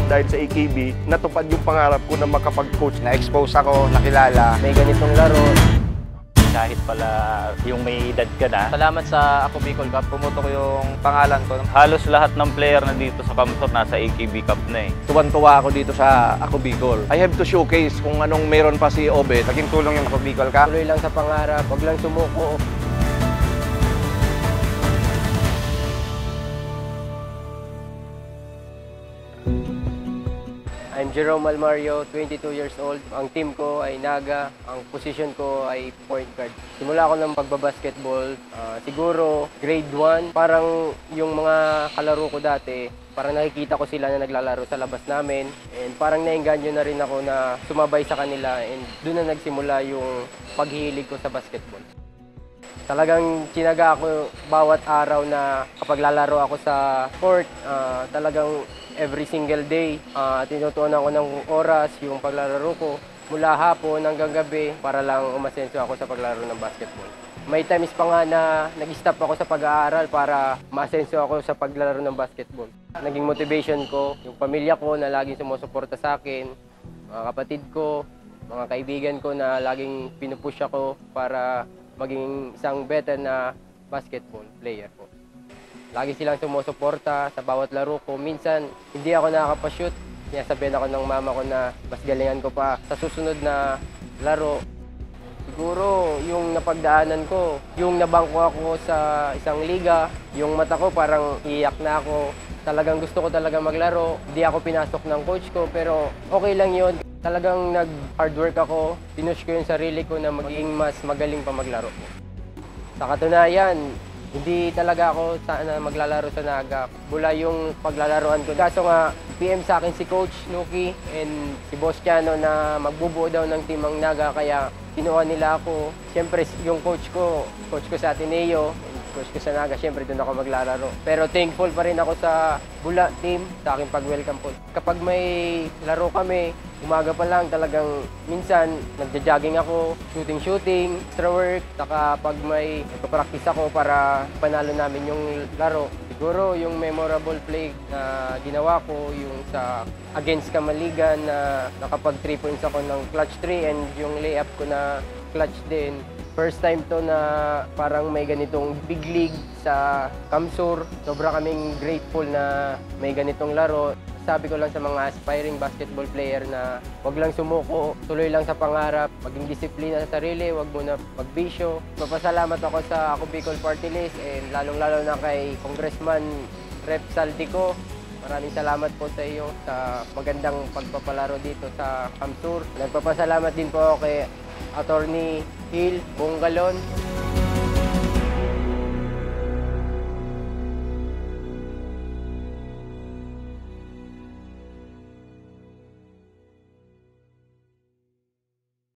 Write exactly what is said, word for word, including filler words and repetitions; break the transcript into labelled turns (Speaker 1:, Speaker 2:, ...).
Speaker 1: dahil sa A K B, natupad yung pangarap ko na makapag-coach.
Speaker 2: Na-expose ako, nakilala, may ganitong laro.
Speaker 3: Kahit pala yung may edad ka na.
Speaker 4: Salamat sa Ako Bicol Cup, pumuto ko yung pangalan ko.
Speaker 3: Halos lahat ng player na dito sa Kamsur nasa A K B Cup na eh.
Speaker 2: Tuwan-tuwa ako dito sa Ako Bicol. I have to showcase kung anong meron pa si Obet. Naging tulong yung Ako Bicol Cup.
Speaker 5: Tuloy lang sa pangarap, wag lang sumuko. I'm Jerome Almario, twenty-two years old. Ang team ko ay Naga, ang position ko ay point guard. Simula ako ng pagbabasketball, uh, siguro grade one. Parang yung mga kalaro ko dati, parang nakikita ko sila na naglalaro sa labas namin. And parang naengganyo na rin ako na sumabay sa kanila. And doon na nagsimula yung paghihilig ko sa basketball. Talagang tinaga ako bawat araw na kapag lalaro ako sa court, uh, talagang every single day, uh, tinutuunan ko ng oras yung paglalaro ko mula hapon hanggang gabi para lang umasenso ako sa paglaro ng basketball. May times pa nga na nag-stop ako sa pag-aaral para maasenso ako sa paglalaro ng basketball. Naging motivation ko yung pamilya ko na laging sumusuporta sa akin, mga kapatid ko, mga kaibigan ko na laging pinupush ako para maging isang better na basketball player po. Lagi silang sumusuporta sa bawat laro ko. Minsan, hindi ako nakakapashoot. Sinasabihan ako ng mama ko na mas galingan ko pa sa susunod na laro. Siguro, yung napagdaanan ko, yung nabangko ako sa isang liga, yung mata ko parang iyak na ako. Talagang gusto ko talaga maglaro. Hindi ako pinasok ng coach ko, pero okay lang yun. Talagang nag-hard work ako. Pinush ko yung sarili ko na maging mas magaling pa maglaro. Sa katunayan, hindi talaga ako sana maglalaro sa Naga. Bula yung paglalaroan ko. Kaso nga, P M sa akin si Coach Nuki and si Boss Chano na magbubuo daw ng team ang Naga. Kaya kinuha nila ako. Siyempre, yung coach ko, coach ko sa Ateneo, and coach ko sa Naga, siyempre doon ako maglalaro. Pero thankful pa rin ako sa Bula team, sa aking pag-welcome po. Kapag may laro kami, umaga pa lang talagang minsan nagja-jogging ako, shooting-shooting, extra work. Saka pag may nagpa-practice ako para panalo namin yung laro. Siguro yung memorable play na ginawa ko, yung sa against Kamaligan na nakapag three points ako ng clutch three and yung layup ko na clutch din. First time to na parang may ganitong big league sa Kamsur. Sobra kaming grateful na may ganitong laro. Sabi ko lang sa mga aspiring basketball player na wag lang sumuko, tuloy lang sa pangarap, maging disiplina sa sarili, wag muna magbisyo. Mapasalamat ako sa Ako Bicol Party List and lalong-lalo na kay Congressman Rep Saldico. Maraming salamat po sa iyo sa magandang pagpapalaro dito sa Kamsur. Nagpapasalamat din po ako kay Attorney Hill Bonggalon.